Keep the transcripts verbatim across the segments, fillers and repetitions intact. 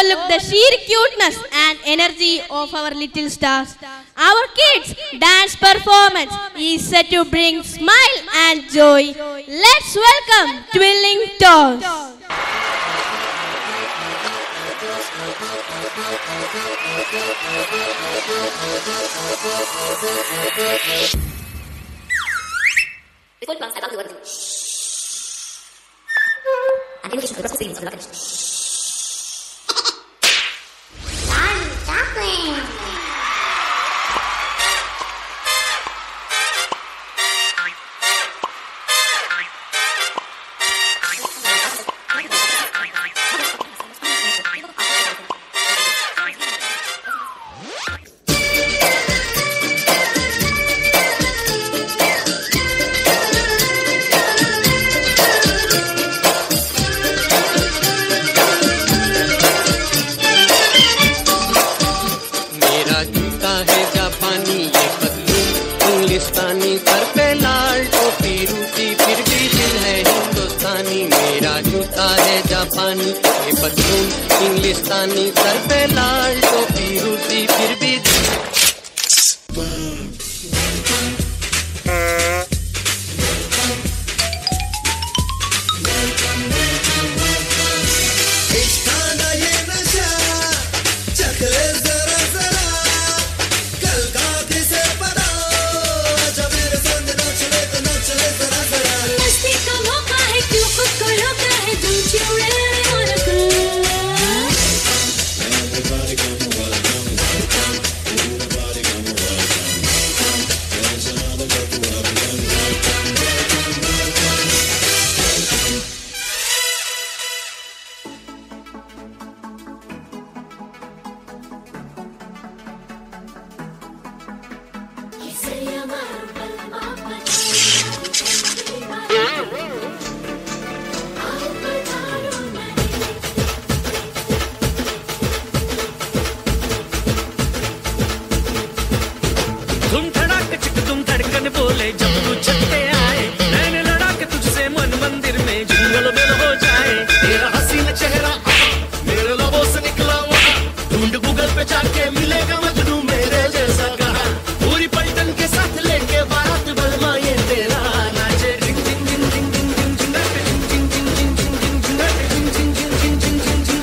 overlook the sheer cuteness and energy of our little stars. Our kids' dance performance is set to bring smile and joy. Let's welcome Twirling Toes. इंग्लिस्तानी सर पे लाल टोपी रूसी फिर भी दिल है हिंदुस्तानी मेरा जूता है जापानी ये पतलून इंग्लिस्तानी सर पे लाल टोपी रूसी फिर भी तुम धड़ाक चिक तुम धड़कन बोले जब तू छत्ते आए मैंने लड़ा के तुझसे मन मंदिर में जिंगल बेल हो जाए तेरा हसीन चेहरा मेरे लबों से निकला वहाँ ढूंढ गूगल पे जाके मिलेगा मजनू मेरे जैसा कहा पूरी पलटन के साथ लेके बारात बलमा ये तेरा नाचे जिंग जिंग जिंग जिंग जिंग जिंग जिंग जिंग जिंग जिंग जिंग जिंग जिंग जिंग जिंग जिंग जिंग जिंग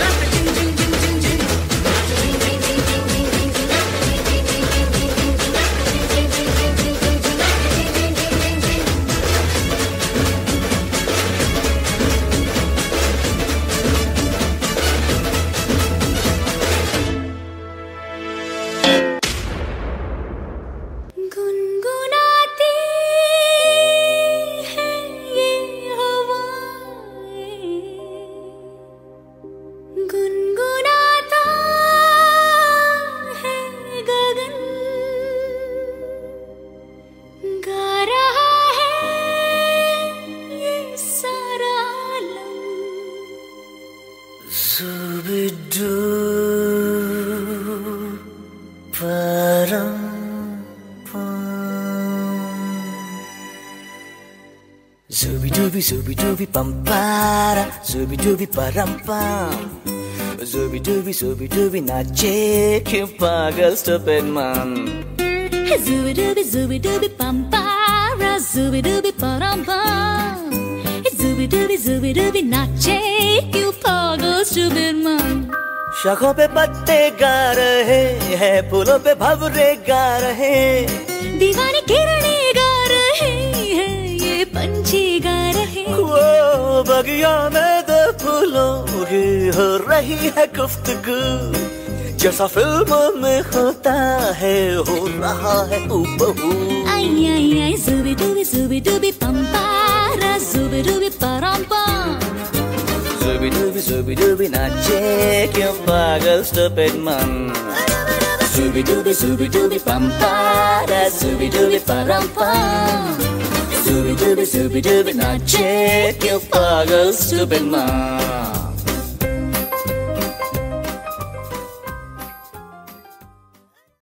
Zooby dooby zooby dooby pam para, zooby dooby param pam, zooby dooby zooby dooby nache क्यों पागल stupid man. Zooby dooby zooby dooby pam para, zooby dooby param pam, zooby dooby zooby dooby nache क्यों पागल stupid man. शाखों पे पत्ते गा रहे हैं, फूलों पे भंवरे गा रहे, दीवानी किरणें गा रहे हैं, ये पंछी गा रहे. वो बगिया में दो फूलों की हो रही है गुफ्तगू, जैसा फिल्मों में होता है हो रहा है हूबहू. आई आई आई zooby dooby zooby dooby pam para, zooby dooby param pam. Zooby dooby zooby dooby nache क्यों पागल stupid man. Zooby dooby zooby dooby pam para, zooby dooby param pam, zooby dooby zooby dooby nache क्यों पागल stupid man.